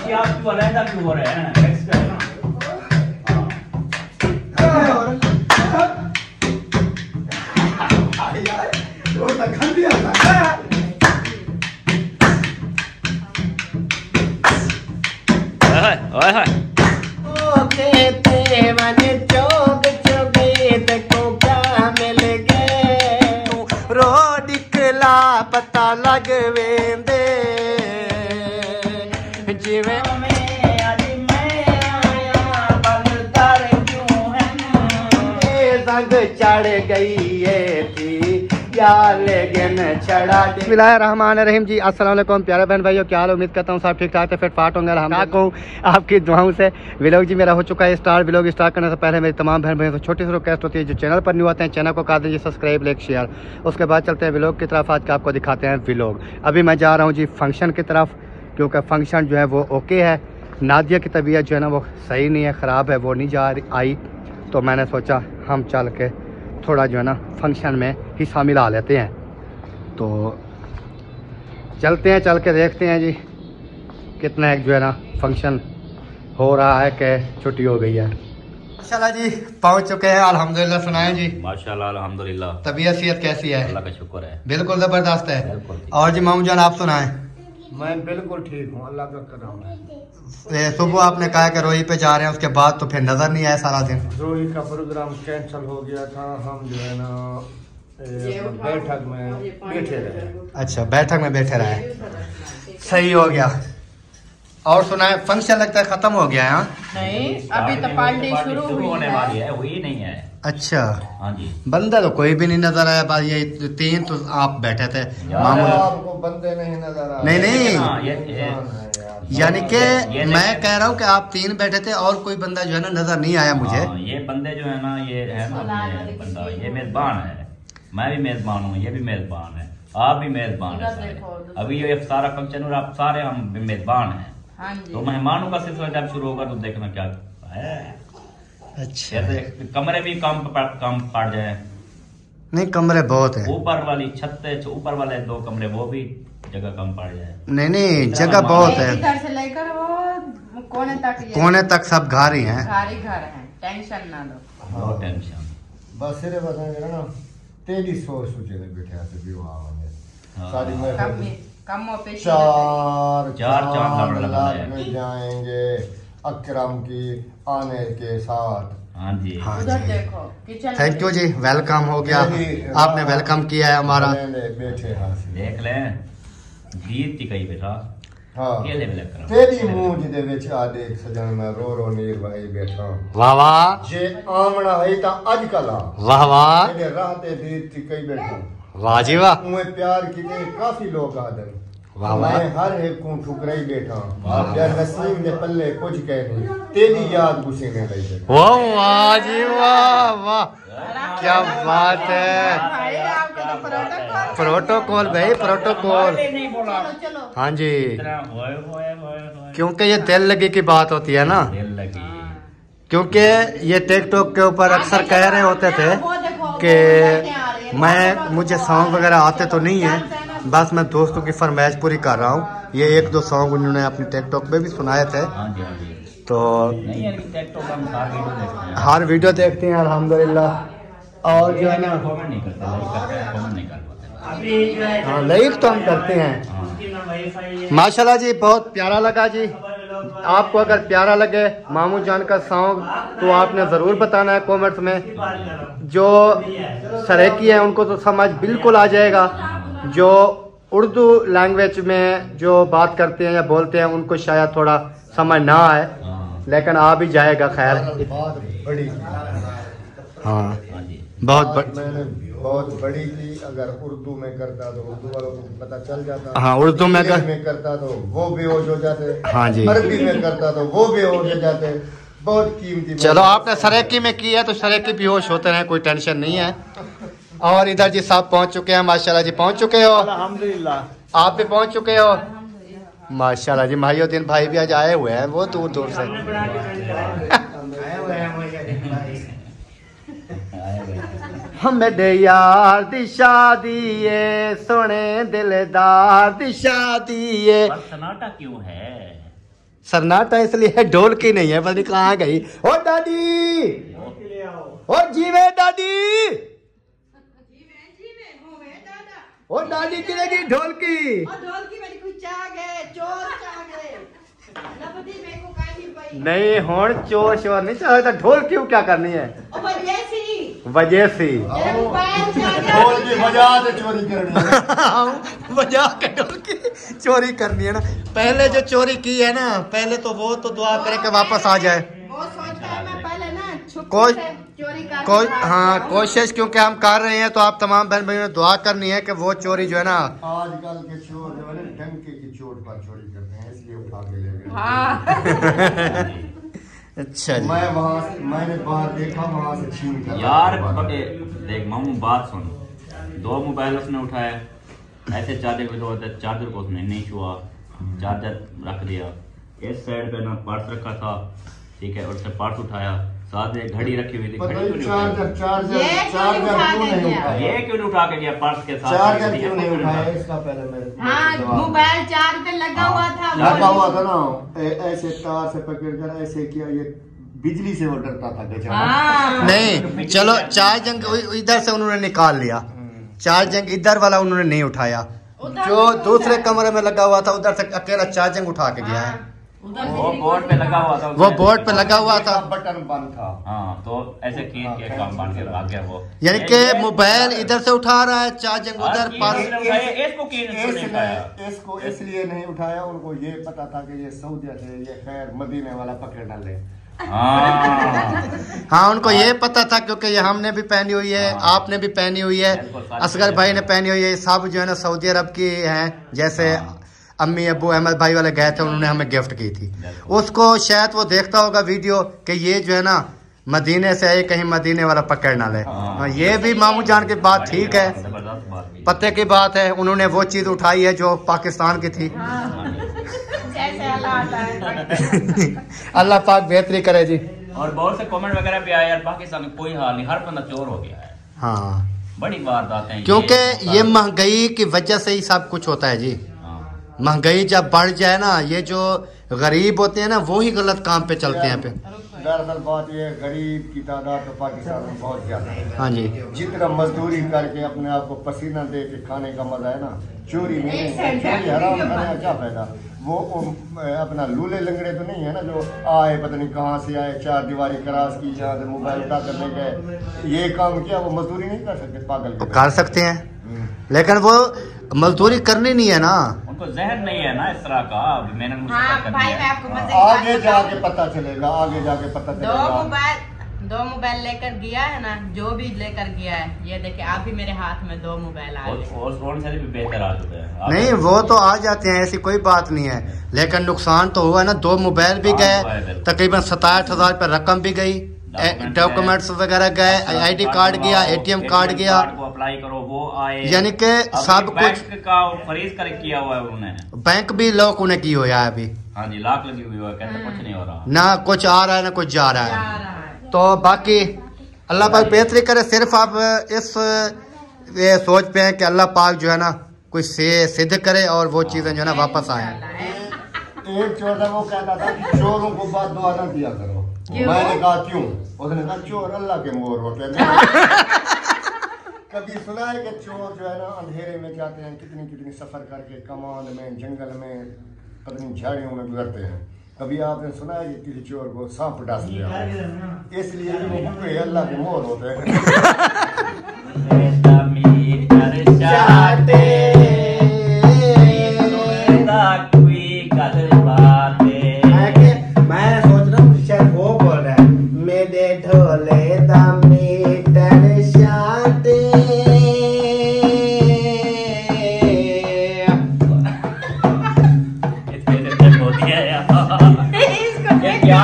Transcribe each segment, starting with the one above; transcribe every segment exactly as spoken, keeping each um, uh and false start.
बाकी आप क्यों अलग क्यों हो रहे हैं? ओए ओए ओ कहते मन चौक चौगेत को क्या मिल गए रोड निकला पता लग वेंदे जिवें आज मैं आया बल तर क्यों है संग चढ़ गई है थी बिस्मिल्लाहिर्रहमानिर्रहीम जी। अस्सलाम वालेकुम प्यारे बहन भाइयों, क्या हाल? उम्मीद करता हूँ सब ठीक ठाक है, फिट फाट होंगे। हम कहूँ आपकी दुआओं से व्लॉग जी मेरा हो चुका है स्टार्ट। व्लॉग स्टार्ट करने से पहले मेरी तमाम बहन भाइयों से छोटी सी रिक्वेस्ट होती है, जो चैनल पर न्यू आते हैं चैनल को कर दीजिए सब्सक्राइब, लाइक, शेयर। उसके बाद चलते हैं व्लॉग की तरफ। आज का आपको दिखाते हैं व्लॉग। अभी मैं जा रहा हूँ जी फंक्शन की तरफ, क्योंकि फंक्शन जो है वो ओके है। नादिया की तबीयत जो है ना वो सही नहीं है, ख़राब है, वो नहीं जा आई। तो मैंने सोचा हम चल के थोड़ा जो है ना फंक्शन में हिस्सा मिला लेते हैं। तो चलते हैं, चल के देखते हैं जी कितना एक जो है ना फंक्शन हो रहा है कि छुट्टी हो गई है। माशाल्लाह जी पहुंच चुके हैं, अल्हम्दुलिल्लाह। सुनाएं जी। माशाल्लाह अल्हम्दुलिल्लाह। तबीयत सेहत कैसी है? अल्लाह का शुक्र है, बिल्कुल ज़बरदस्त है। बिल्कुल। और जी मामू जान आप सुनाएं। मैं बिल्कुल ठीक हूँ, अल्लाह का करम है। सुबह आपने कहा कि रोही पे जा रहे हैं, उसके बाद तो फिर नजर नहीं आया सारा दिन। रोही का प्रोग्राम कैंसिल हो गया था, हम जो है ना बैठक में बैठे रहे। अच्छा, बैठक में बैठे रहे, सही हो गया। और सुनाए फंक्शन लगता है खत्म हो गया है? नहीं, अभी तो पार्टी शुरू होने वाली है, हुई नहीं है। अच्छा हाँ जी। बंदा तो कोई भी नहीं नजर आया, बस ये तीन तो आप बैठे थे। आपको बंदे नहीं नजर आ? नहीं नहीं, यानी कि मैं कह रहा हूँ कि आप तीन बैठे थे और कोई बंदा जो है ना नजर नहीं आया मुझे। ये बंदे जो है ना, ये है ना बंदा, ये मेजबान है, मैं भी मेजबान हूँ, ये भी मेजबान है, आप भी मेजबान है। अभी ये सारा फंक्शन और आप सारे हम मेजबान हैं। तो मेहमानों का सिलसिला जब शुरू होगा तो देखना क्या है। अच्छा, कमरे भी कम कम पड़ जाए। नहीं कमरे बहुत है, ऊपर वाली छत पे ऊपर वाले दो कमरे वो भी जगह कम पड़ जाए। नहीं नहीं जगह बहुत है, इधर से लेकर वो कोने तक, कोने तक सब घर ही हैं। घर ही घर हैं, टेंशन ना लो। No tension. बस सिर्फ बताएंगे ना तेरी सोच सोचे ने बैठे से विवाह में शादी में कम कम पेश चार चार चांद चांद में जाएंगे अकरम की आने के साथ। हाँ जी, हाँ उधर जी, देखो किचन। थैंक यू जी, वेलकम हो गया, आपने वेलकम किया है हमारा। बैठे हाँ देख ले गीत ही कही बेटा। हाँ केले में लेकर तेरी मूंछ दे विच आ देख सजन मैं रो रो नीर भाई बैठा। वाह वाह, जे आमना है ता अजकल आ वाह वाह, तेरे राह ते दीद ती कई बैठा। वाह जी वाह, उहे प्यार किते काफी लोग आदन। वाह वाह, मैं हर एक को ठुकराई बैठा, यार नसीब दे पल्ले कुछ कह नहीं, तेरी याद गुस्से में लई बैठा। वाह वाह जी वाह वाह, क्या बात है। भाई आपको तो प्रोटोकॉल प्रोटोकॉल भाई, प्रोटोकॉल। चलो हाँ जी, होए होए होए क्योंकि ये दिल लगी की बात होती है ना, दिल लगी। क्योंकि ये टिकटॉक के ऊपर अक्सर कह रहे होते थे कि मैं मुझे सॉन्ग वगैरह आते तो नहीं है, बस मैं दोस्तों की फरमाइश पूरी कर रहा हूँ। ये एक दो सॉन्ग उन्होंने अपने टिकटॉक पे भी सुनाए थे। हाँ जी, हाँ जी। तो नहीं यार टिकटॉक हम सारे वीडियो देखते हैं, हर वीडियो देखते हैं अल्हम्दुलिल्लाह। और जो है ना कमेंट नहीं करते, लाइक करते हैं, कमेंट नहीं कर पाते। हाँ लाइक तो हम करते हैं। माशाल्लाह जी बहुत प्यारा लगा जी। आपको अगर प्यारा लगे मामू जान का सॉन्ग तो आपने ज़रूर बताना है कमेंट्स में। जो सरेकी है उनको तो समझ बिल्कुल आ जाएगा, जो उर्दू लैंग्वेज में जो बात करते हैं या बोलते हैं उनको शायद थोड़ा समझ ना आए, लेकिन आ भी जाएगा। खैर बहुत बड़ी हाँ हाँ जी, बहुत बात बड़... मैंने बहुत बड़ी थी। अगर उर्दू में करता तो उर्दू वालों को पता चल जाता। हाँ, उर्दू में इंग्लिश कर... में करता तो वो बेहोश हो जाते। हाँ जी, अरबी में करता तो वो बेहोश हो जाते। बहुत कीमती। चलो आपने सरेकी में की है तो सरेकी बेहोश होते रहे, कोई टेंशन नहीं है। और इधर जी साहब पहुंच चुके हैं, माशाल्लाह जी पहुंच चुके हो? अल्हम्दुलिल्लाह। आप भी पहुंच चुके हो? माशाल्लाह जी। माहिउद्दीन भाई भी आज आए हुए हैं, वो दूर दूर से। हमें दे यार दी शादी है, सोने दिलदार दी शादी है। सन्नाटा क्यों है? सन्नाटा इसलिए ढोलकी नहीं है, पता नहीं कहाँ गई। ओ दादी, ओ जीवे दादी, ओ दादी गिरेगी ढोलकी। ढोलकी मेरी कुछ आ गए, चोर आ गए। लपटी मेरे को काई नहीं पई। नहीं होड़ चोर शोर नहीं चाहे तो ढोल क्यों क्या करनी है? ओ वजह सी वजह सी ढोल की बजा से चोरी करनी है। बजा के ढोल की चोरी करनी है ना। पहले जो चोरी की है ना, पहले तो वो तो दुआ करे कि वापस आ जाए। वो सोचता है मैं पहले ना छुप कोई से चोरी कर कोई हाँ कोशिश क्योंकि हम कर रहे हैं, तो आप तमाम बहन भाइयों ने दुआ करनी है कि वो चोरी जो है ना। आजकल के चोर जो है ना डंके की चोट पर चोरी करते हैं, इसलिए उठा के ले गए। हाँ अच्छा जी। मैं वहाँ मैंने बाहर देखा, वहाँ से छीन कर यार बड़े देख मामू बात सुन, दो मोबाइल उसने उठाया, ऐसे चार्जर को दो चार्जर को उसने नहीं छुआ, चार्जर रख दिया। इस साइड पे ना पर्स रखा था, ठीक है, और उससे पर्स उठाया, साथ में घड़ी रखी हुई थी, घड़ी क्यों नहीं चार्जर चार्जर ये चार्जर उठा क्यों के नहीं गया? उठाया? ये क्यों नहीं उठा के गया पर्स के साथ? चार्जर क्यों नहीं उठाया? इसका पहले मैं हाँ मोबाइल चार्ज पे लगा हुआ था। लगा हुआ था ना, ए- ऐसे तार से पकड़ कर ऐसे किया, ये बिजली से वो डरता था बेचारा। हाँ नहीं चलो चार्जिंग इधर से उन्होंने निकाल लिया, चार्जिंग इधर वाला उन्होंने नहीं उठाया, जो दूसरे कमरे में लगा हुआ था उधर से अकेला चार्जिंग उठा के गया है। वो बोर्ड पे लगा हुआ था, वो बोर्ड पे लगा हुआ था, बटन बंद था। हाँ तो ऐसे खींच के काम बांध के लगा गया वो। यानी कि मोबाइल इधर से उठा रहा है, चार्जिंग उधर पास। इसको क्यों नहीं उठाया? इसने इसको इसलिए नहीं उठाया, उनको ये पता था कि ये सऊदी से ये खैर मदीने वाला पकड़ डाले। हाँ हाँ उनको ये पता था, क्योंकि ये हमने भी पहनी हुई है, हाँ। आपने भी पहनी हुई है, असगर भाई ने पहनी हुई है, सब जो है ना सऊदी अरब की हैं। जैसे अम्मी अब्बू अहमद भाई वाले गए थे, उन्होंने हमें गिफ्ट की थी। उसको शायद वो देखता होगा वीडियो कि ये जो है ना मदीने से आए, कहीं मदीने वाला पकड़ ना ले। हाँ, ये भी मामू जान की बात ठीक है, जबरदस्त बात भी। पते की बात है, उन्होंने वो चीज उठाई है जो पाकिस्तान की थी। जैसे अल्लाह आता है। अल्लाह पाक बेहतरी करे जी। और बहुत से कमेंट वगैरह भी आए यार, पाकिस्तान में कोई हाल नहीं, हर बंदा चोर हो गया है। हाँ बड़ी बात आते हैं, क्योंकि ये महंगाई की वजह से ही सब कुछ होता है जी। महंगाई जब बढ़ जाए ना, ये जो गरीब होते हैं ना, वो ही गलत काम पे चलते हैं पे। दरअसल बात ये है, गरीब की तादाद तो पाकिस्तान में बहुत ज्यादा है। हाँ जी। जितना मजदूरी करके अपने आप को पसीना दे के खाने का मजा है ना, चोरी में नहीं है। चोरी हराम खाने का क्या फायदा? वो अपना लूले लंगड़े तो नहीं है ना, जो आए पता नहीं कहाँ से आए, चार दीवारी क्रास की, यहाँ से मोबाइल उठा कर ले गए, ये काम किया। वो मजदूरी नहीं कर सकते, पागल के कर सकते हैं, लेकिन वो मजदूरी करनी नहीं है ना, उनको जहन नहीं है ना इस तरह का। मेहनत हाँ भाई मैं आपको मजे की आगे बात जाके बताऊं। पता चलेगा, आगे जाके पता दो चलेगा। मोबाइल दो मोबाइल लेकर गया है ना, जो भी लेकर गया है, ये देखिए आप भी मेरे हाथ में दो मोबाइल आ गए। और ड्रोन से भी बेहतर आ चुके हैं। नहीं वो तो आ जाते हैं, ऐसी कोई बात नहीं है, लेकिन नुकसान तो हुआ ना। दो मोबाइल भी गए, तकरीबन सताहठ हजार रुपये रकम भी गई, डॉक्यूमेंट्स वगैरह गए, आईडी कार्ड गया, एटीएम कार्ड गया, अप्लाई करो वो आए, यानी कि सब कुछ का फ्रीज कर किया हुआ है उन्होंने। बैंक भी लॉक उन्हें की हुआ है अभी। हाँ जी लाख लगी हुई है, कहते कुछ नहीं हो रहा, ना कुछ आ रहा है ना कुछ जा रहा जा है। रहा है। तो बाकी अल्लाह पाक बेहतरी करे। सिर्फ आप इस ये सोच पे हैं कि अल्लाह पाक जो है ना कोई से सिद्ध करे और वो चीजें जो है ना वापस आए। एक चोर था, वो कहता था कि चोरों को बात दुआ ना दिया करो। मैंने कहा क्यों? उसने कहा चोर अल्लाह के मोर होते हैं। कभी सुना है कि चोर जो है ना अंधेरे में जाते हैं, कितनी कितनी सफर करके कमान में, जंगल में, पत्नी झाड़ियों में गुजरते हैं? कभी आपने सुना है कि किसी चोर को सांप डांस लिया? इसलिए वो भूखे अल्लाह के मोर होते हैं। मैं सोच रहा हूँ शायद वो बोल रहा है, मेरे ढोले दामीटर शाते। क्या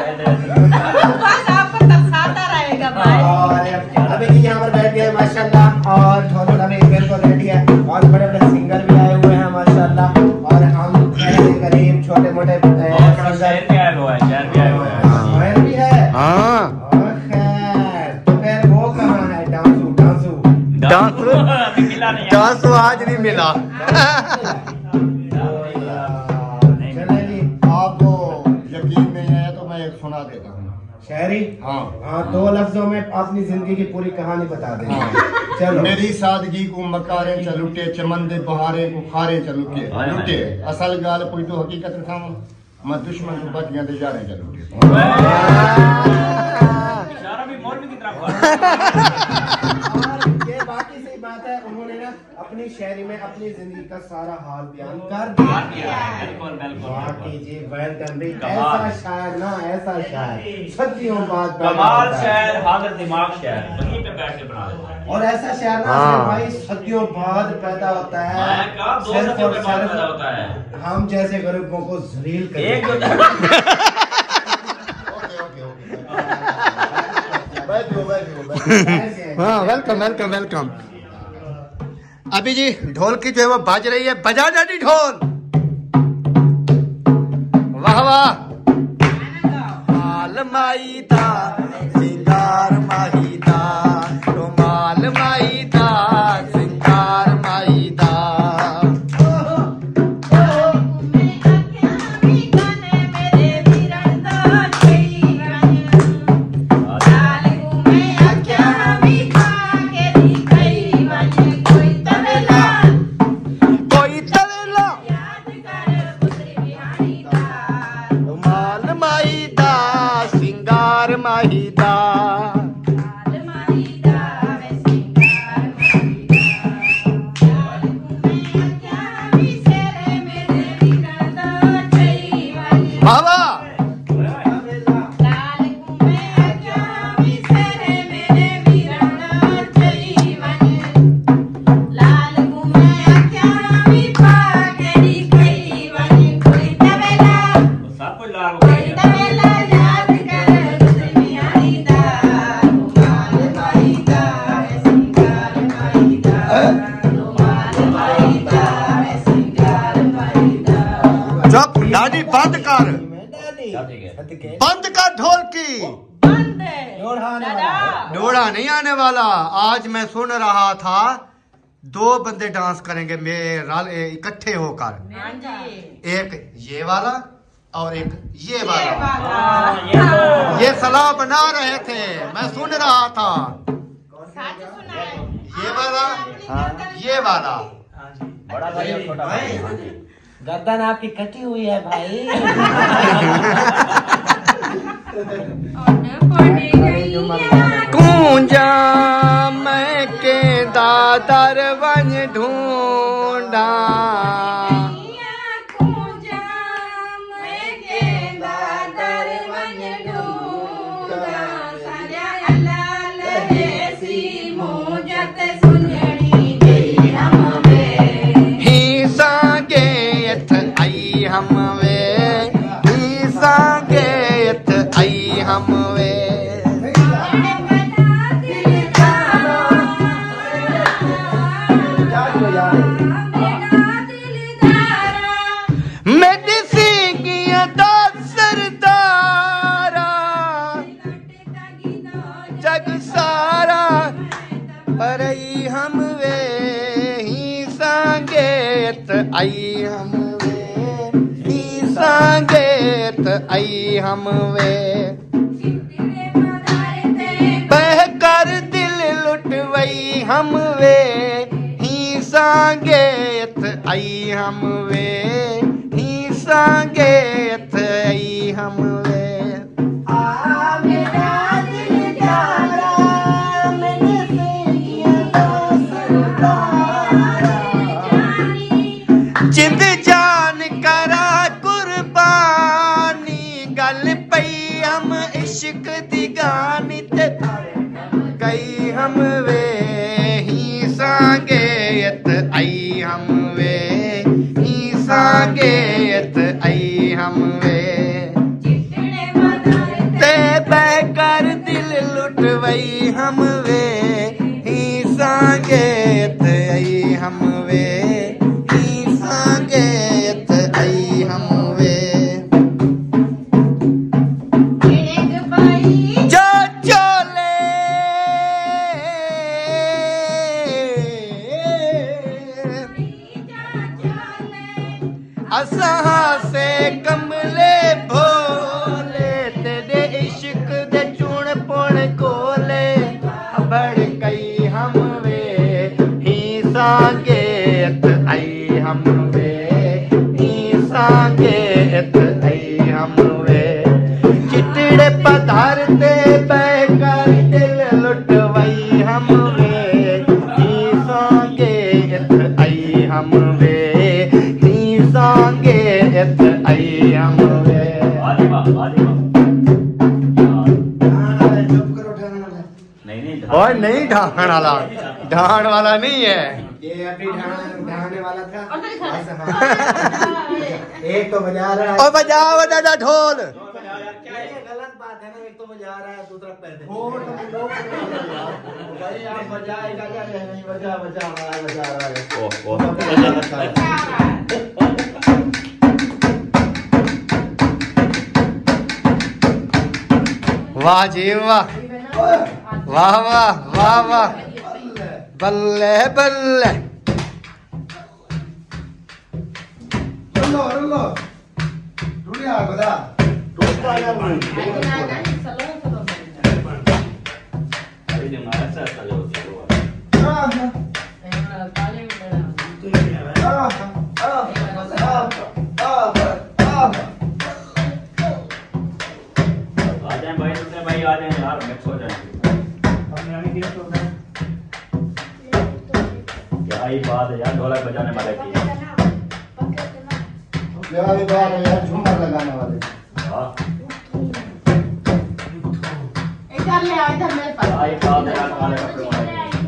आपको तरसाता रहेगा भाई। और अभी यहाँ पर बैठ गए माशाल्लाह, और ढोल अभी बिल्कुल रेडी है, और बड़े बड़े सिंगर भी आए हुए हैं माशाल्लाह, और हम ऐसे गरीब छोटे मोटे शहर भी आए हुए हैं, शहर भी आए हुए हैं भी है। हाँ और खैर तो फिर वो कहाँ है? डांसू डांसू डांसू अभी मिला नहीं है। डांसू आज नहीं मिला। आपको एक सुना देता हूँ शायरी। हाँ हाँ, दो लफ्जों में अपनी जिंदगी की पूरी कहानी बता दें। हाँ। चलो। मेरी सादगी को मकारे चलुटे, चमंदे बहारे को खारे चलुटे लुटे, असल गाल कोई तो हकीकत था मैं दुश्मन को बतियां दे जा रहे चलुटे। इशारा भी मौलवी की तरफ। ये बाकी सही बात है, उन्होंने ना अपनी शायरी में अपनी जिंदगी का सारा हाल बयान कर दिया। बिल्कुल बिल्कुल। बाकी जी वेल डन भाई, ऐसा शायर ना ऐसा शायर सदियों बाद कमाल शायर, हाजिर दिमाग शायर, वहीं पे बैठ के बना देता है। और ऐसा शायर ना सिर्फ भाई सदियों बाद पैदा होता है, मैं कहा दो सिर्फ सदियों और के बाद सिर्फ पैदा होता है। हम जैसे गरीबों को जलील कर एक दो हाँ वेलकम वेलकम वेलकम। अभी जी ढोल की जो है वो बाज रही है, बजा दादी ढोल। वाह वाह। माल माई दा सिंगार माही दा, तो माल माई दा सिंगार माही दा। माहीदा बाबा दादी बंद कर, बंद कर ढोल की, डोड़ा नहीं आने वाला। आज मैं सुन रहा था दो बंदे डांस करेंगे मेरे इकट्ठे होकर, एक ये वाला और एक ये वाला। ये सलाह बना रहे थे, मैं सुन रहा था। ये वाला ये वाला बड़ा भाई और छोटा भाई। गर्दन आपकी कटी हुई है भाई। कूंजा मैं के दादर वन ढूंढा, हम वे ही संगीत आई हम वे। मेरी सीगियां दा सरदारा जग सारा पर हम वे ही संगीत आई हम संगीत आई हम वे। बह कर दिल लुटवई हम वे ही संगीत आई हम वे ही संगीत आई हम वे। जिंद जान करा कुर्बानी, गल पई हम इश्क दी गानी ते गई हम वे ही संगीत आई हम वे ही संगीत आई हम वे। ते बह कर दिल लुटवई हम वे ही संगीत आई हम वे ही संगीत आई हम वे। जो चोले सांगे आई हम वे नी सांगे आई हम वे चिटड़े पधारते बैकर दिल लुटवाई हम वे नी सांगे आई हम वे नी सांगे आई हम वे। और नहीं ढाहन वाला, ढाहन वाला नहीं है ये अभी ढाने वाला था। एक तो बजा रहा है और बजाओ बजा ढोल। गलत बात है ना, एक तो बजा रहा है दूसरा पैदल। भाई आप बजाएगा क्या नहीं, बजा बजा रहा है बजा रहा है। वाह जी वाह वाह वाह वाह वाह बल्ले बल्ले। रुलो रुलो रुलिया बजा टूटा यार भाई आ जाए यार, मिक्स हो जाएंगे। क्या ही बात है यार, ढोलक बजाने वाले की। मेरा भी बात है यार, झूमर लगाने वाले। इधर ले आओ, इधर मेरे पास। आई बात है यार, काले कपड़े वाले।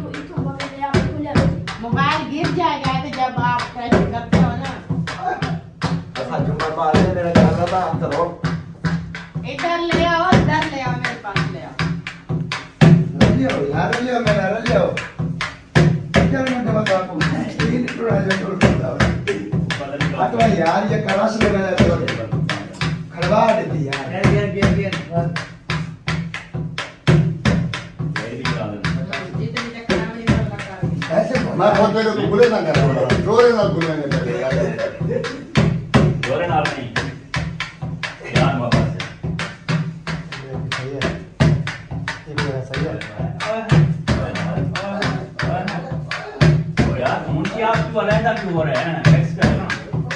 मोबाइल गिर जाएगा तो जब आप प्रेस करते हो ना। ऐसा झूमर बाल है मेरा गाना था, आप करो। इधर ले आओ, इधर ले आओ, मेरे पास ले आओ। लियो यार, लियो मेरा लियो। क्या मैं बता आपको, तीन टुकड़ा जो टुकड़ा होता है। तो यार ये कलाश लगा जाता है, खड़वा देती यार। यार यार यार यार ऐसे मैं बहुत मेरे को भूले ना कर, जोरे ना भूले ना कर यार, जोरे ना नहीं यार। वापस सही है, ये भी सही है। यार मुझे आप क्यों अलग क्यों हो रहे हैं? मिक्स कर ना।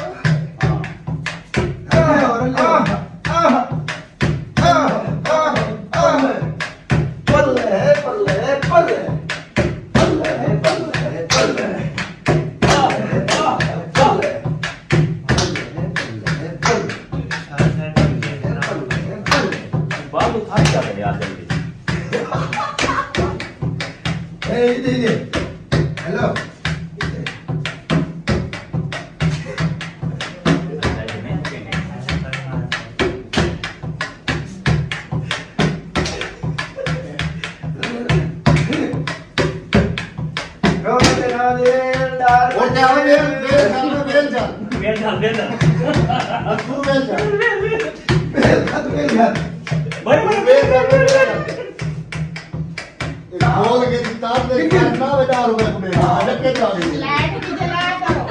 बाल उठा क्या करे यार जल्दी। हेलो और क्या है ये बेल चल बेल चल बेल चल बेल चल तू बेल चल भाई भाई बेल चल बोल के किताब दे कितना बजा रुपए को बेल अलग के जा रही है। लाइट भी जलाया करो।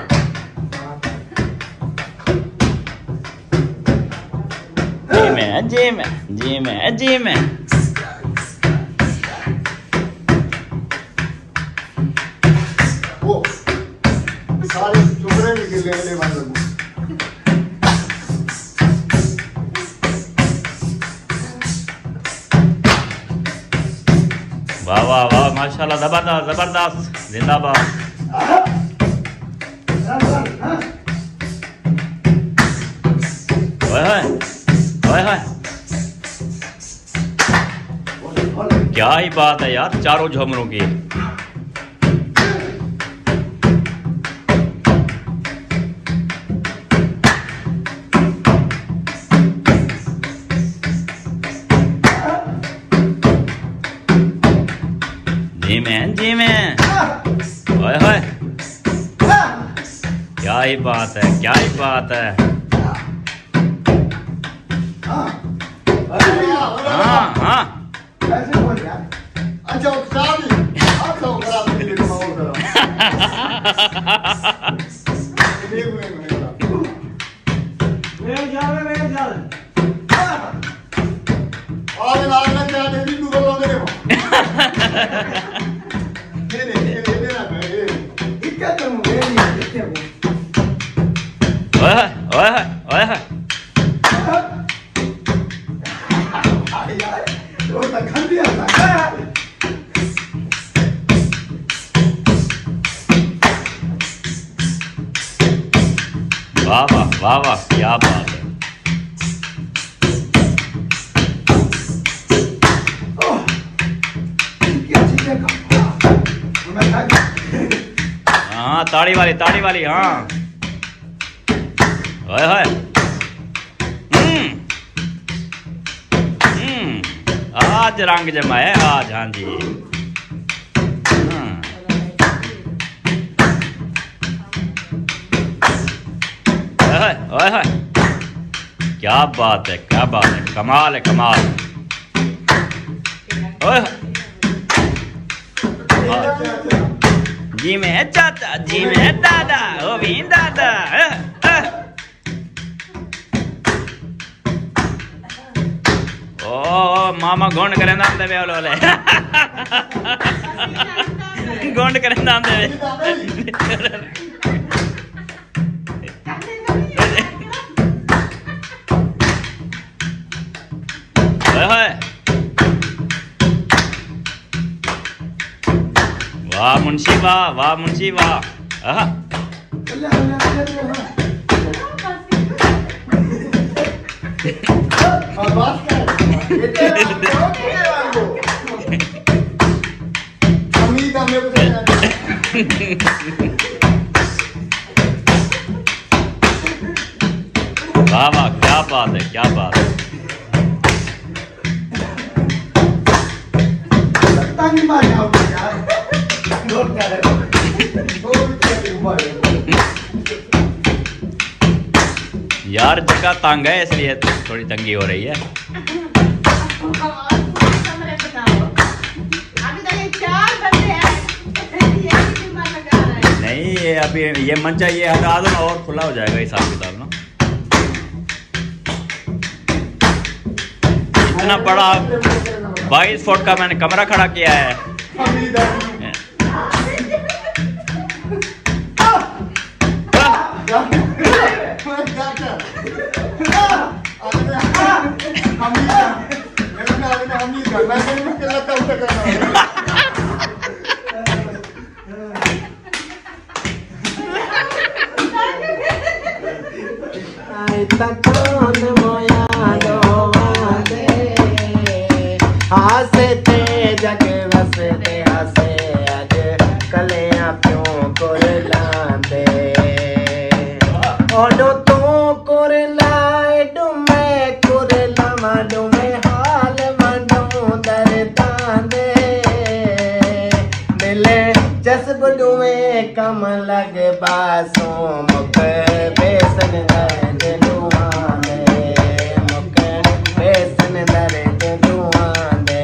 जी मैं जी मैं जी मैं जी मैं वो सारे टुकड़े निकल गए ले वाले को। वाह वाह वाह माशाल्लाह, जबरदस्त जबरदस्त, जिंदाबाद। ओए होए ओए होए, क्या ही बात है यार, चारों झुमरों की। जी मैं जी मैं ओए होए, क्या ही बात है, क्या ही बात है। हाँ हाँ ऐसे बोल यार। अच्छा शादी आप लोग करा दीजिए तो और करो। ये बोले मेरे जाल में मेरे जाल और लाल क्या दे दी तू बोल दे वो। ये दे ये दे ना ये इक्का ओए ओए ओए यार वो तो खंडी आता है। वाह वाह वाह वाह क्या बात है। हाँ ताड़ी वाली ताड़ी वाली हाँ। ओए होए हम्म हम्म आज रंग जमा है आज। हाँ जी ओए होए क्या बात है क्या बात है कमाल है कमाल। ओए जी में चाचा जी में दादा ओ भी दादा। ओ मामा गोंड करें दाम दे बोले गोंड करें दाम दे। वाह मुंशी वाह वाह मुंशी वाह। वाह वाह क्या बात है क्या बात है। यार जगह तंग है इसलिए थोड़ी तंगी हो रही है। नहीं ये अभी ये मंचा ये हटा दो ना और खुला हो जाएगा हिसाब किताब ना। इतना बड़ा बाईस फुट का मैंने कमरा खड़ा किया है। हंसते जग वसते हंसे अज कलियां प्यों कर लांदे ओडो तू कर लाए डुमे कर लावा डुमे हाल मंडो दरदांदे मिले जसब डुमे कम लग बासों मुख बेसन दर्द दुआने मुख बेसन दर्द दुआने।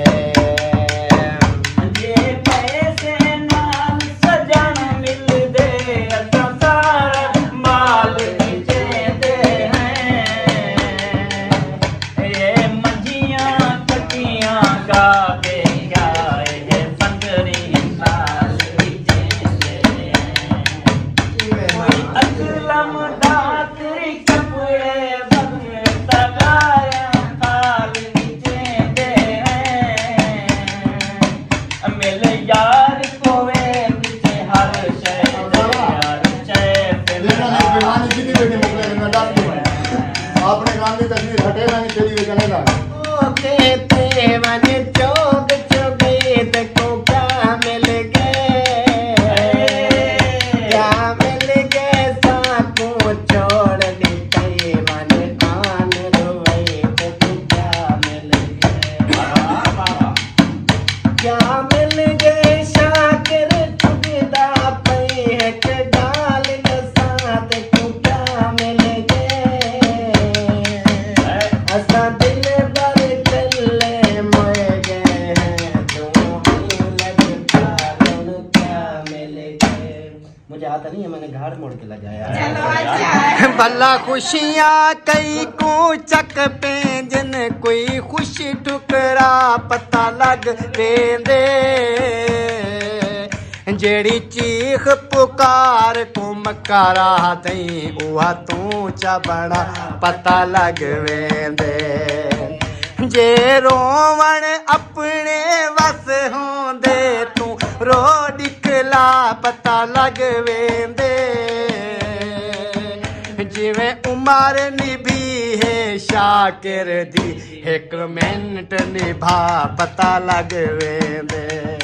आपने गांधी तस्वीर हटे ना चली हुई चलेगा कहते मन चौक चौगीत को क्या मिल गए क्या मिल गए साकू छोड़ दी कई मन आन रोई तो क्या मिल गए क्या मिल गए शाकिर चुगदा पई एक गाल के साथ को क्या मिल गए असा दिल भर चले मोए गए तू ही लगता क्या मिल गए। मुझे आता नहीं है मैंने घाड़ मोड़ के लगाया। भला खुशियाँ कई को चक पे जिन कोई खुशी ठुकरा पता लग पेंदे जेड़ी चीख पुकार को मकारा दई उहा तू चा बड़ा पता लग वेंदे जे रोवण अपने वस होंदे तू रो डिकला पता लग वेंदे जिवें उमर निभी है शाकिर दी एक मिनट निभा पता लग वेंदे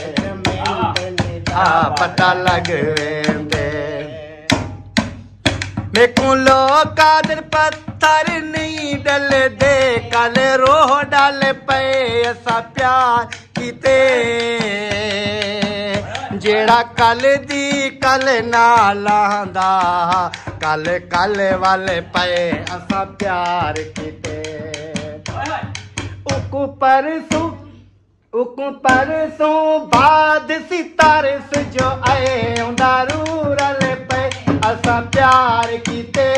आ पता लग वेंदे मैं को लो कादर पत्थर नहीं डल दे कल रोह डाल पे ऐसा प्यार कीते जेड़ा कल दी कल ना लांदा कल कल वाले पे ऐसा प्यार कीते उकु परसों उकु परसों बाद सितारस जो आए उंदारू रल पे असा प्यार कीते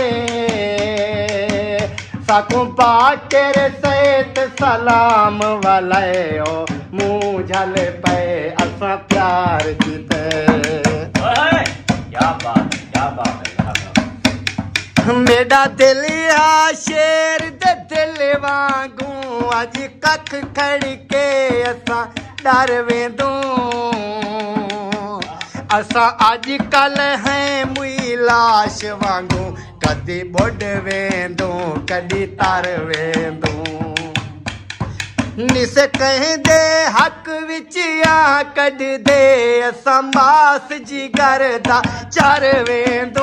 साकू बाकर सैत सलाम वाले ओ मुँह झल पे असा प्यार कीते क्या बात है क्या बात है मेरा दिल आ शेर दे दिल वांगू अज कख खड़ के असा डर वेंदू असा अज कल है मुई लाश वांगू कदी बुढ़ वेंदू कदी तर वेंदू निस कह दे हक विच आ कढ दे असा मास जिगर दा चर वेंदू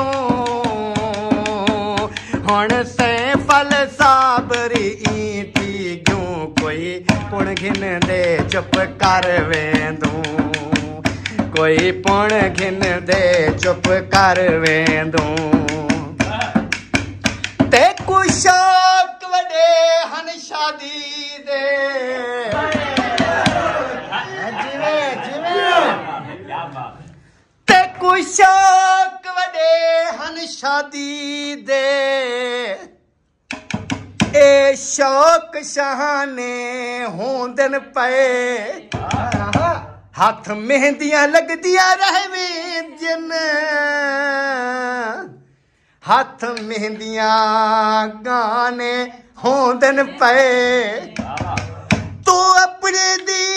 हुण से फल साबरी ईटी क्यों कोई पुण घिन दे चुप कर वेंदू कोई पुण घिन दे चुप कर वेंदू ते कुछ शौक वडे हन शादी दे जिवे जिवे ते कुछ शौक वडे हन शादी दे ए शौक शहाने होंदन पे हाथ मेहंदियां लगदियां रहवे जिन हाथ मेहंदियां गाने होंदन पे तू अपने दी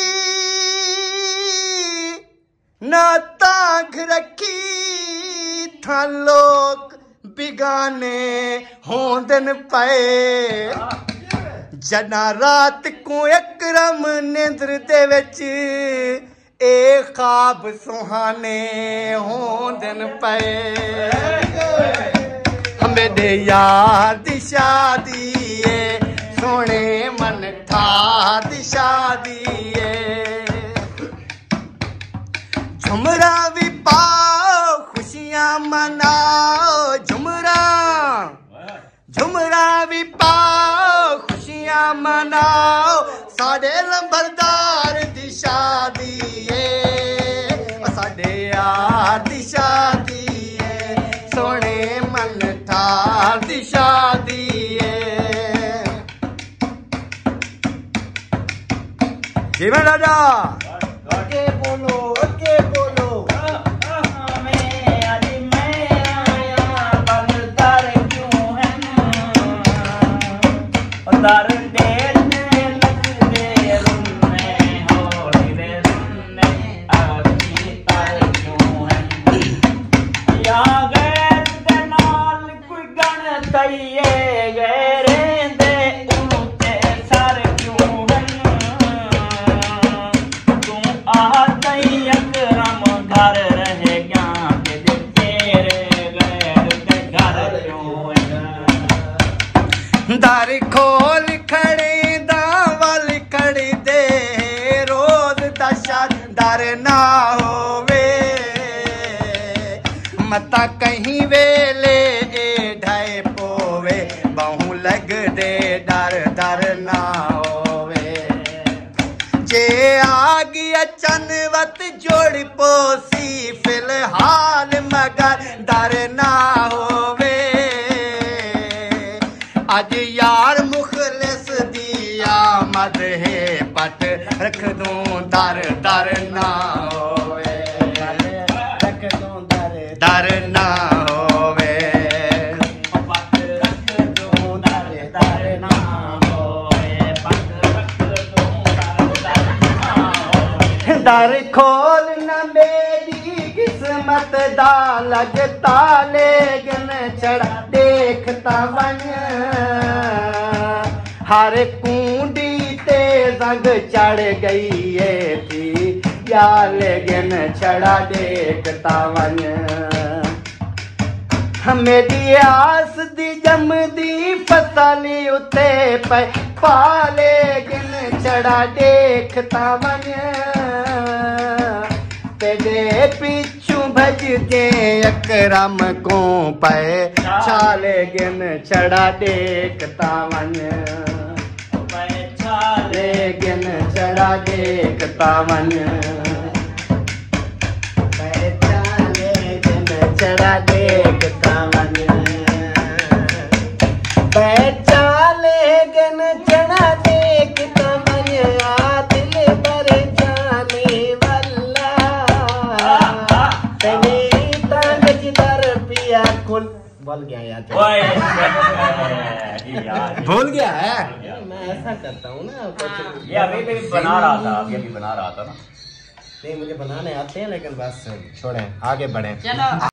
ना तांग रखी था लोग बिगाने होंदन पे जना रात को अकरम निंद्र दे विच ए ख्वाब सुहाने होंदन पे मेरे यार दी शादी है सोने मन था दी शादी है झुमरा भी पाओ खुशियां मनाओ झुमरा झुमरा भी पाओ खुशियां मनाओ साडे लंबरदार दी शादी है साडे यार दी शादी है सोने मन थार दी शादी है जी मैं राजा आगे बोलो आगे बोलो दर देने लगदे रुन्ने होली दे रुन्ने आखी तार क्यों है या गैर दे नाल कोई गण तइए गैरे दे उनते सर क्यों है तू आ तई अकरम घर रहे गया के तेरे गैर दे घर क्यों है दर खोल खड़े दावल खड़ी दे रोज दशा दर ना होवे मता कहीं वेले ए ढाई पोवे बहु लग दे डर डर ना होवे जे आ गया चनवत जोड़ पोसी फिलहाल मगर डर ना होवे आज यार मुखलिस दिया मद है पट रख दूं दर दर ना होवे रख दूं दर दर दीदार ना होए पग पग तू दर खोल न मेरी किस्मत दा लगता लेकिन चढ़ा देखता वन हर कूंडी ते जंग चढ़ गई है थी या लेकिन चढ़ा देखता वन मेरी आस दी जम दी फसली उते पे पाले गिन चढ़ा देखता वन तेरे पिछू भज के अकरम को पे छाले गिन चढ़ा देखता वन छाले गिन चढ़ा देखता वन चढ़ा देखता वन पहचाले गन चढ़ा देखता मन आ दिल पर जाने वाला तेरी टांग जिधर पिया कुल बोल गया यार भूल गया है मैं ऐसा करता हूँ ना ये अभी भी बना रहा था अभी अभी बना रहा था ना नहीं मुझे बनाने आते हैं लेकिन बस छोड़ें आगे बढ़ें चलो